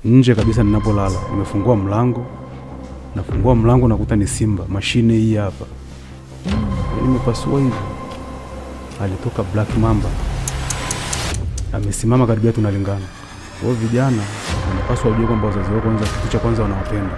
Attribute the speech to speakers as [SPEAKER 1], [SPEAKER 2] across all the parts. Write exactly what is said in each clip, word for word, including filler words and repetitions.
[SPEAKER 1] nje kabisa ninapolala. Nimefungua mlango. Nafungua mlango nakuta ni Simba, mashine hii hapa. Nimepasua hivi. Alitoka Black Mamba. Amesimama karibia tunalingana. Wao vijana wanapaswa wajue kwamba wazazi wao kwanza kitu cha kwanza wanawapenda.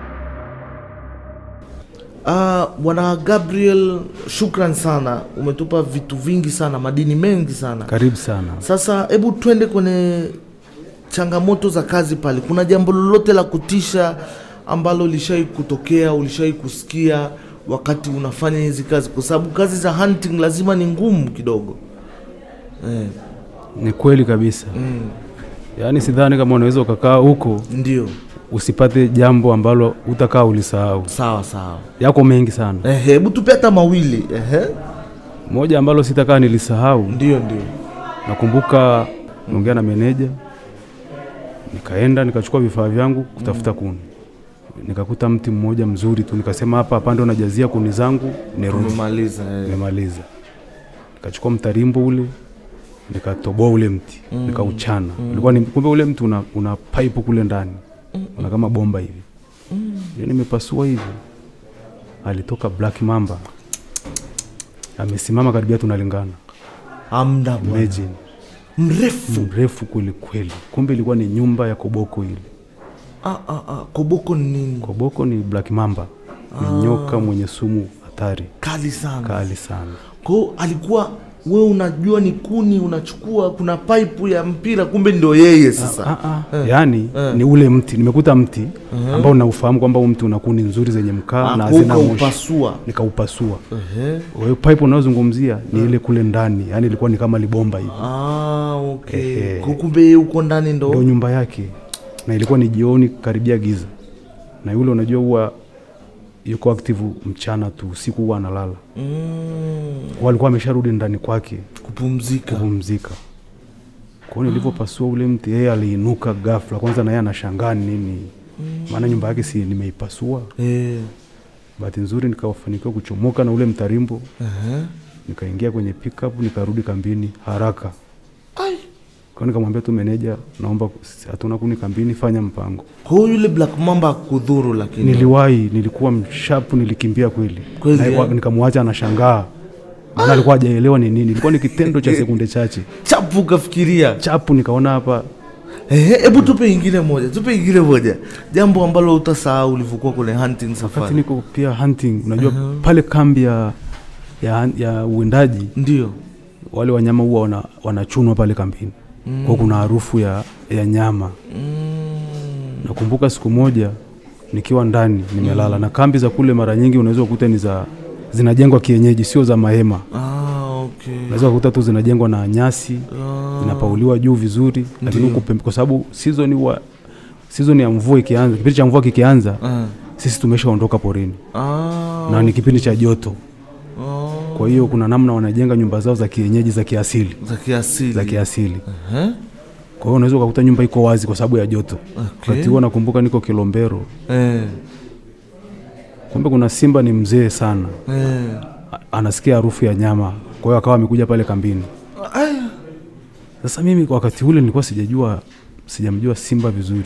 [SPEAKER 2] Ah, uh, Bwana Gabriel, shukran sana. Umetupa vitu vingi sana, madini mengi sana.
[SPEAKER 1] Karibu sana.
[SPEAKER 2] Sasa hebu twende kwenye changamoto za kazi pale. Kuna jambo lolote la kutisha ambalo lishai kutokea, ulishai kusikia wakati unafanya hizi kazi? Kwa sababu kazi za hunting lazima ni ngumu kidogo. Eh.
[SPEAKER 1] Ni kweli kabisa. Mm. Yaani sidhani kama unaweza ukakaa huko
[SPEAKER 2] ndio
[SPEAKER 1] usipate jambo ambalo utakaa ulisahau.
[SPEAKER 2] Sawa sawa.
[SPEAKER 1] Yako mengi sana.
[SPEAKER 2] Eh, hebu tupe hata mawili. Eh.
[SPEAKER 1] Moja ambalo sitakaa nilisahau.
[SPEAKER 2] Ndio ndio.
[SPEAKER 1] Nakumbuka niongea na meneja. Nikaenda nikachukua vifaa vyangu kutafuta kuni. Nikakuta mti mmoja mzuri tu, nikasema hapa hapa ndo najazia kuni zangu nirudi.
[SPEAKER 2] Nimemaliza.
[SPEAKER 1] Nimemaliza. Nikachukua mtarimbo ule, nikatoboa ule mti, mm. nikauchana. Mm. Ulikuwa ni kumbe ule mti una, una pipe kule ndani. Mm. Una kama bomba hivi. Mm. Nimepasua hivi. Alitoka Black Mamba. Amesimama karibia tunalingana.
[SPEAKER 2] Amda bwana. Mrefu,
[SPEAKER 1] mrefu kweli kweli. Kumbe ilikuwa ni nyumba ya koboko ile.
[SPEAKER 2] Ah ah ah, koboko ni nini?
[SPEAKER 1] Koboko ni Black Mamba. Ah. Ni nyoka mwenye sumu hatari.
[SPEAKER 2] Kali sana.
[SPEAKER 1] Kali sana.
[SPEAKER 2] Kwa alikuwa wewe unajua ni kuni unachukua, kuna pipe ya mpira, kumbe ndio yeye sasa.
[SPEAKER 1] Ah, ah, ah. Eh. Yaani eh. ni ule mti, nimekuta mti uh-huh. ambao naufahamu kwamba huo mti una kuni nzuri zenye mkaa
[SPEAKER 2] ah,
[SPEAKER 1] na hazina moshi.
[SPEAKER 2] Ukapasua.
[SPEAKER 1] Nikaupasua. Eh. Uh-huh. Wewe pipe unazungumzia ni uh-huh. ile kule ndani, yani ilikuwa ni kama libomba hivi.
[SPEAKER 2] Ah, okay. Eh, eh. Kumbe huko ndani ndo
[SPEAKER 1] ndio nyumba yake. Na ilikuwa ni jioni karibia giza. Na yule unajua huwa yuko active mchana tu, usiku huwa analala. Mm. Walikuwa amesharudi ndani kwake
[SPEAKER 2] kupumzika.
[SPEAKER 1] Kupumzika. Kwa hiyo nilipopasua ule mti, yeye aliinuka ghafla. Kwanza na yeye anashangaa nini? Mm. Maana nyumba yake si nimeipasua. Eh. Bahati nzuri nikafanikiwa kuchomoka na ule mtarimbo. Uh-huh. Nikaingia kwenye pickup, nikarudi kambini haraka. Ai. Kwa nikamwambia tu meneja, naomba hatuna kuni kambini, fanya mpango.
[SPEAKER 2] Kwa yule Black Mamba kudhuru lakini
[SPEAKER 1] niliwahi, nilikuwa mshapu, nilikimbia kweli.
[SPEAKER 2] Kweli
[SPEAKER 1] na nikamwacha anashangaa. Maana alikuwa hajaelewa ni nini. Ilikuwa ni kitendo cha sekunde chache.
[SPEAKER 2] Chapu kafikiria.
[SPEAKER 1] Chapu nikaona hapa.
[SPEAKER 2] Eh, hebu tupe ingine moja. Tupe ingine moja. Jambo ambalo utasahau ulivyokuwa kule hunting safari.
[SPEAKER 1] Wakati niko pia hunting, unajua uh-huh. pale kambi ya ya, ya uwindaji.
[SPEAKER 2] Ndio.
[SPEAKER 1] Wale wanyama huwa wana, wanachunwa pale kambini. Mm. Kwa kuna harufu ya ya nyama. Mm. Nakumbuka siku moja nikiwa ndani nimelala. Mm. Na kambi za kule mara nyingi unaweza kukuta ni za zinajengwa kienyeji, sio za mahema.
[SPEAKER 2] Ah, okay.
[SPEAKER 1] Unaweza kukuta tu zinajengwa na nyasi, ah. zinapauliwa juu vizuri, lakini huko kwa sababu season huwa season ya mvua ikianza, kipindi cha mvua kikianza, ah. sisi tumeshaondoka porini. Ah. Na ni kipindi cha joto. Ah. Kwa hiyo kuna namna wanajenga nyumba zao za kienyeji za kiasili.
[SPEAKER 2] Za kiasili.
[SPEAKER 1] Za kiasili.
[SPEAKER 2] Uh-huh.
[SPEAKER 1] Kwa hiyo unaweza kukuta nyumba iko wazi kwa sababu ya joto. Okay. Wakati huo nakumbuka niko Kilombero. Eh. Kumbe kuna simba ni mzee sana. Eh. Anasikia harufu ya nyama. Kwa hiyo akawa amekuja pale kambini. Aya. Sasa mimi kwa wakati ule nilikuwa sijajua sijamjua simba vizuri.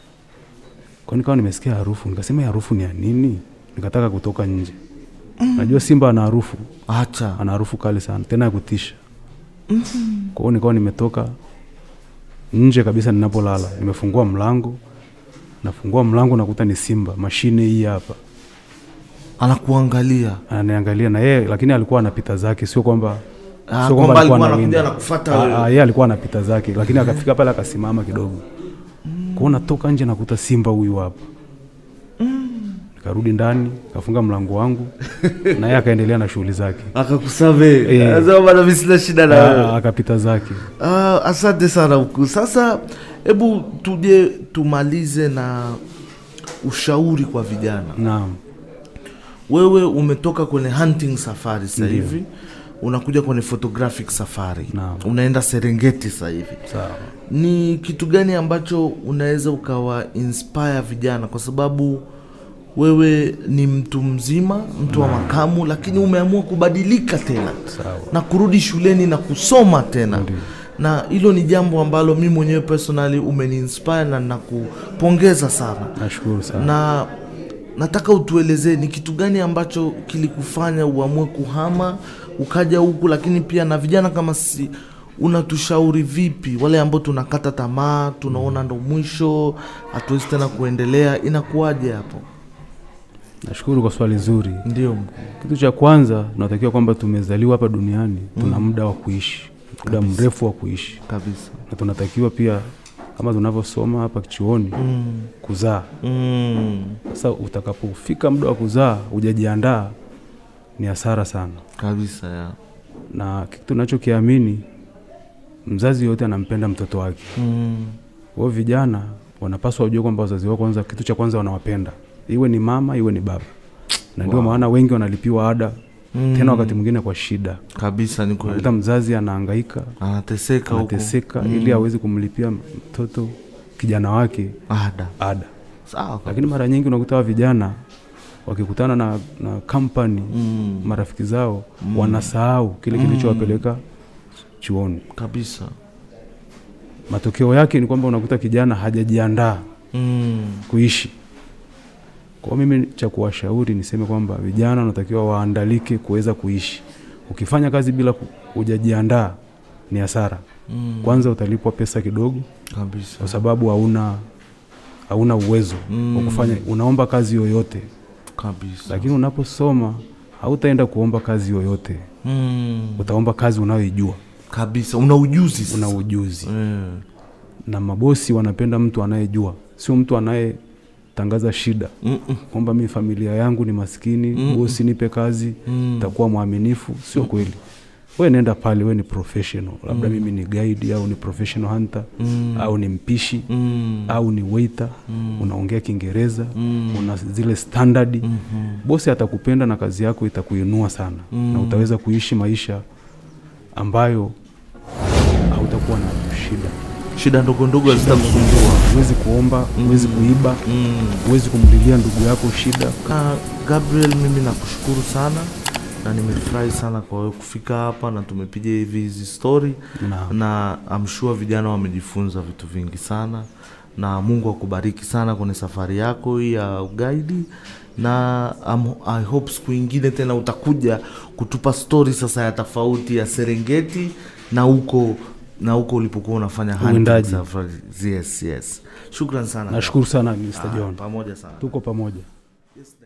[SPEAKER 1] Kwa nikawa nimesikia harufu, nikasema harufu ni ya nini? Nikataka kutoka nje. Mm. Najua simba ana harufu.
[SPEAKER 2] Acha.
[SPEAKER 1] Ana harufu kali sana, tena ya kutisha. Mm. Kwa hiyo nikawa nimetoka nje kabisa ninapolala. Nimefungua mlango. Nafungua mlango nakuta ni simba, mashine hii hapa.
[SPEAKER 2] Anakuangalia.
[SPEAKER 1] Ananiangalia na yeye, lakini alikuwa anapita zake, sio kwamba
[SPEAKER 2] ah, sio kwamba alikuwa anakuja anakufuata wewe.
[SPEAKER 1] Ah, yeye alikuwa anapita zake, lakini mm. akafika pale akasimama kidogo. Mm. Kwa hiyo natoka nje nakuta simba huyu hapa. Mm. Nikarudi ndani, kafunga mlango wangu na yeye akaendelea na shughuli zake.
[SPEAKER 2] Akakusave. E, Azao bado mimi shida na wewe.
[SPEAKER 1] Akapita zake.
[SPEAKER 2] Ah, asante sana huku. Sasa hebu tuje tumalize na ushauri kwa vijana.
[SPEAKER 1] Naam.
[SPEAKER 2] Wewe umetoka kwenye hunting safari sasa hivi, unakuja kwenye photographic safari. Naam. Unaenda Serengeti sasa hivi.
[SPEAKER 1] Sawa.
[SPEAKER 2] Ni kitu gani ambacho unaweza ukawa inspire vijana, kwa sababu wewe ni mtu mzima, mtu wa makamu, lakini umeamua kubadilika tena.
[SPEAKER 1] Sawa.
[SPEAKER 2] Na kurudi shuleni na kusoma tena. Ndiyo. Na hilo ni jambo ambalo mimi mwenyewe personally umeni-inspire na naku, pongeza sana.
[SPEAKER 1] Nashukuru sana.
[SPEAKER 2] Na nataka utuelezee ni kitu gani ambacho kilikufanya uamue kuhama ukaja huku, lakini pia na vijana kama si unatushauri vipi wale ambao tunakata tamaa, tunaona ndo mwisho, hatuwezi tena kuendelea, inakuwaje hapo?
[SPEAKER 1] Nashukuru kwa swali zuri.
[SPEAKER 2] Ndio.
[SPEAKER 1] Kitu cha kwanza tunatakiwa kwamba tumezaliwa hapa duniani, tuna muda mm. wa kuishi, muda mrefu wa kuishi
[SPEAKER 2] kabisa.
[SPEAKER 1] Na tunatakiwa pia kama tunavyosoma hapa chuoni mm. kuzaa. Mm. Sasa utakapofika muda wa kuzaa hujajiandaa ni hasara sana
[SPEAKER 2] kabisa ya.
[SPEAKER 1] Na kitu tunachokiamini, mzazi yote anampenda mtoto wake. Mm. Wao vijana wanapaswa wajue kwamba wazazi wao kwanza, kitu cha kwanza wanawapenda. Iwe ni mama, iwe ni baba. Na ndio wow. maana wengi wanalipiwa ada mm. tena wakati mwingine kwa shida.
[SPEAKER 2] Kabisa ni kweli.
[SPEAKER 1] Hata mzazi anahangaika,
[SPEAKER 2] anateseka huko.
[SPEAKER 1] Anateseka mm. ili aweze kumlipia mtoto kijana wake
[SPEAKER 2] ada.
[SPEAKER 1] Ada.
[SPEAKER 2] Sawa.
[SPEAKER 1] Lakini mara nyingi unakuta vijana wakikutana na na company mm. marafiki zao mm. wanasahau kile kilichowapeleka mm. chuoni.
[SPEAKER 2] Kabisa.
[SPEAKER 1] Matokeo yake ni kwamba unakuta kijana hajajiandaa mm. kuishi. Kwa mimi cha kuwashauri niseme kwamba vijana wanatakiwa waandalike kuweza kuishi. Ukifanya kazi bila kujajiandaa ni hasara. Mm. Kwanza utalipwa pesa kidogo
[SPEAKER 2] kabisa
[SPEAKER 1] kwa sababu hauna hauna uwezo mm. wa kufanya, unaomba kazi yoyote
[SPEAKER 2] kabisa.
[SPEAKER 1] Lakini unaposoma hautaenda kuomba kazi yoyote. Mm. Utaomba kazi unayojua
[SPEAKER 2] kabisa, una ujuzi sasa.
[SPEAKER 1] Una ujuzi. Mm. Na mabosi wanapenda mtu anayejua, sio mtu anaye tangaza shida. Mm -mm. Kwamba mimi familia yangu ni maskini, mm -mm. bosi nipe kazi, nitakuwa mm. muaminifu, sio mm -mm. kweli. Wewe nenda pale, wewe ni professional. Labda mm. mimi ni guide au ni professional hunter mm. au ni mpishi mm. au ni waiter, mm. unaongea Kiingereza, mm. una zile standard. Mm -hmm. Bosi atakupenda na kazi yako itakuinua sana mm. na utaweza kuishi maisha ambayo hautakuwa na shida.
[SPEAKER 2] Shida ndogo ndogo hazitakusumbua.
[SPEAKER 1] Huwezi kuomba, huwezi mm. kuiba, huwezi mm. kumlilia ndugu yako shida.
[SPEAKER 2] Uh, Gabriel, mimi nakushukuru sana na nimefurahi sana kwa wewe kufika hapa na tumepiga hivi hizi story na, na I'm sure vijana wamejifunza vitu vingi sana, na Mungu akubariki sana kwenye safari yako ya ugaidi, na um, I hope siku nyingine tena utakuja kutupa story sasa ya tofauti ya Serengeti na huko na huko ulipokuwa unafanya hunting safari. Yes, yes. Shukrani sana.
[SPEAKER 1] Nashukuru sana mister John.
[SPEAKER 2] Pamoja sana.
[SPEAKER 1] Tuko pamoja.
[SPEAKER 2] Yes.